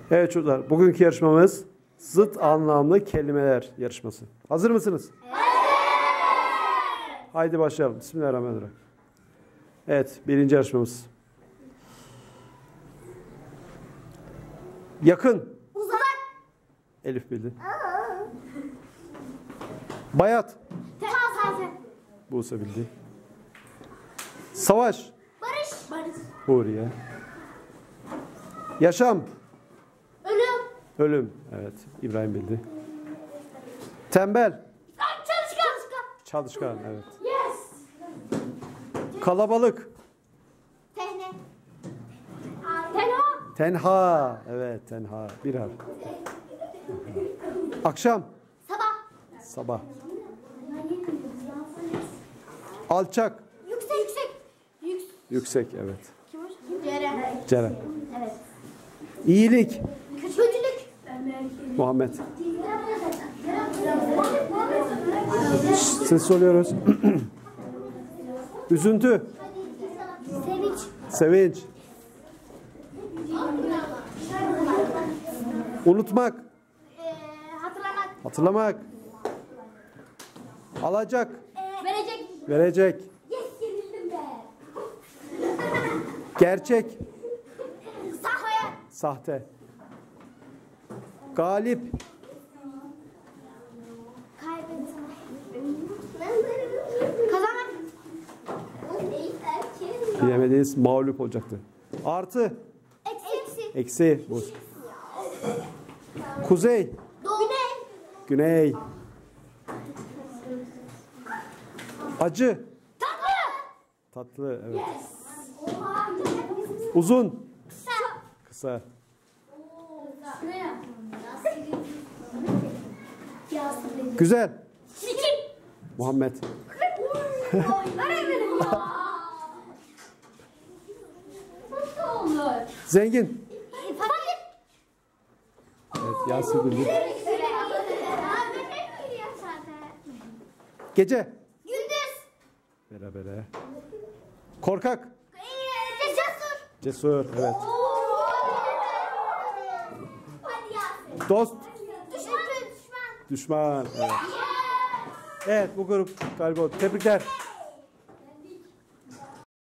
Evet çocuklar, bugünkü yarışmamız zıt anlamlı kelimeler yarışması. Hazır mısınız? Evet. Haydi başlayalım. Bismillahirrahmanirrahim. Evet, birinci yarışmamız. Yakın. Uzak. Elif bildi. Bayat. Temas. Buse bildi. Savaş. Barış. Huriye. Yaşam. Ölüm. Ölüm. Evet, İbrahim bildi. Tembel. Çalışkan. Çalışkan. Evet. Yes. Kalabalık. Tehne. Tenha. Tenha. Evet, tenha. Bir harf. Akşam. Sabah. Sabah. Alçak. Yüksek. Yüksek. Evet. Kim hocam? Ceren. Ceren. Evet. İyilik. Kötülük. Muhammed. Siz soruyoruz. Üzüntü. Sevinç. Sevinç. Unutmak. Hatırlamak. Hatırlamak. Alacak. Verecek. Verecek. Yes, yenildim be. Gerçek. Sahaya. Sahte. Galip. Kaybetmek. Kazanmak. Bilemediğiniz mağlup olacaktı. Artı. Eksi. Eksi. Bu. Kuzey. Doğu. Güney. Acı. Tatlı. Tatlı. Evet. Uzun. Kısa. Güzel. Çirkin. Muhammed. Öğretmenim ya. Nasıl olur? Zengin. Fakir. Evet, Yasin bildi. Gece. Gündüz. Beraber. Korkak. Cesur. Cesur. Evet. Hadi Yasin. Dost. Düşman. Düşman. Evet. Evet, bu grup galiba. Tebrikler.